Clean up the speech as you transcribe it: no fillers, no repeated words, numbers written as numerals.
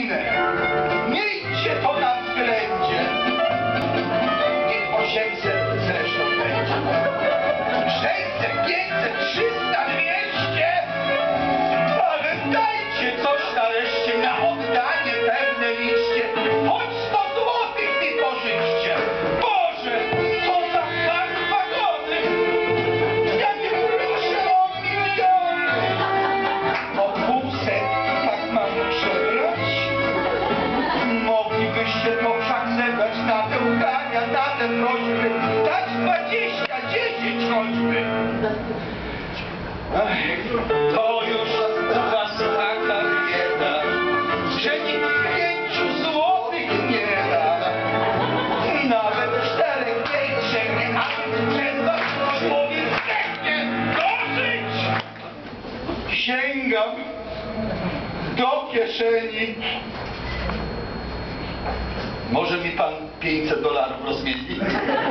wojnę. Miejcie to na względzie. Niech 800 zresztą będzie. 600, 500, 300, 200. Ale dajcie coś nareszcie na oddanie pewne liczcie. Choć 100 złotych mi pożyczcie. Boże, co za fakt wagony. Ja nie proszę o miliony. O 200 tak mam przebrać. Moglibyście to wszak zebrać na te ubrania, na te prośby. Dać 20, 10 choćby. Ach, to już u was taka bieda, że nikt 5 złotych nie da. Nawet 4 większe nie, a przez was człowiek zechnie dożyć. Sięgam do kieszeni. Może mi pan $500 rozmieni?